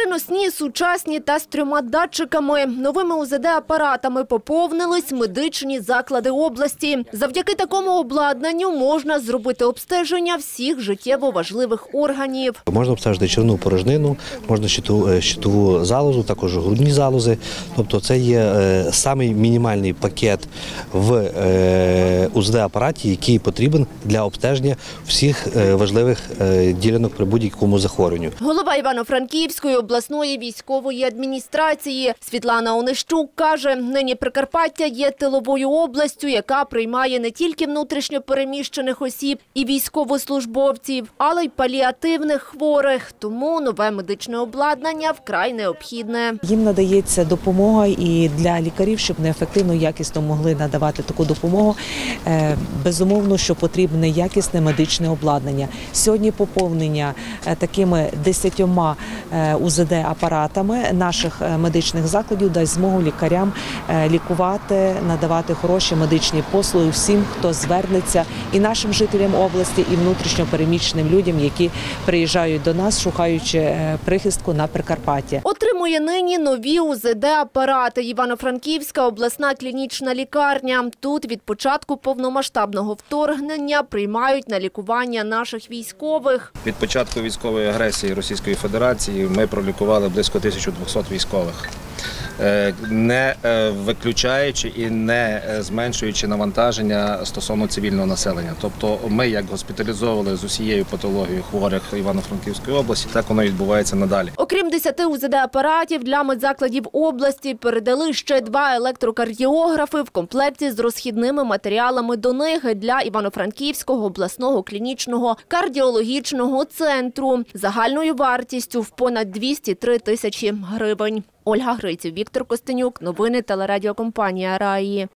Переносні, сучасні та з 3 датчиками. Новими УЗД-апаратами поповнились медичні заклади області. Завдяки такому обладнанню можна зробити обстеження всіх життєво важливих органів. Можна обстежити черевну порожнину, можна щитову залозу, також грудні залози. Тобто це є самий мінімальний пакет в УЗД-апараті, який потрібен для обстеження всіх важливих ділянок при будь-якому захворюванню. Голова Івано-Франківської обласної військової адміністрації Світлана Онищук каже, нині Прикарпаття є тиловою областю, яка приймає не тільки внутрішньо переміщених осіб і військовослужбовців, але й паліативних хворих. Тому нове медичне обладнання вкрай необхідне. Їм надається допомога і для лікарів, щоб неефективно, якісно могли надавати таку допомогу. Безумовно, що потрібне якісне медичне обладнання. Сьогодні поповнення такими 10 УЗД-апаратами наших медичних закладів дасть змогу лікарям лікувати, надавати хороші медичні послуги всім, хто звернеться, і нашим жителям області, і внутрішньо переміщеним людям, які приїжджають до нас, шукаючи прихистку на Прикарпаття. Отримує нині нові УЗД-апарати Івано-Франківська обласна клінічна лікарня. Тут від початку повномасштабного вторгнення приймають на лікування наших військових. Від початку військової агресії Російської Федерації ми пролікували близько 1200 військових, не виключаючи і не зменшуючи навантаження стосовно цивільного населення. Тобто ми як госпіталізовували з усією патологією хворих Івано-Франківської області, так воно відбувається надалі. Окрім 10 УЗД-апаратів, для медзакладів області передали ще 2 електрокардіографи в комплекті з розхідними матеріалами до них для Івано-Франківського обласного клінічного кардіологічного центру загальною вартістю в понад 203 тисячі гривень. Ольга Гриців, Віктор Костенюк. Новини телерадіокомпанія «Раї».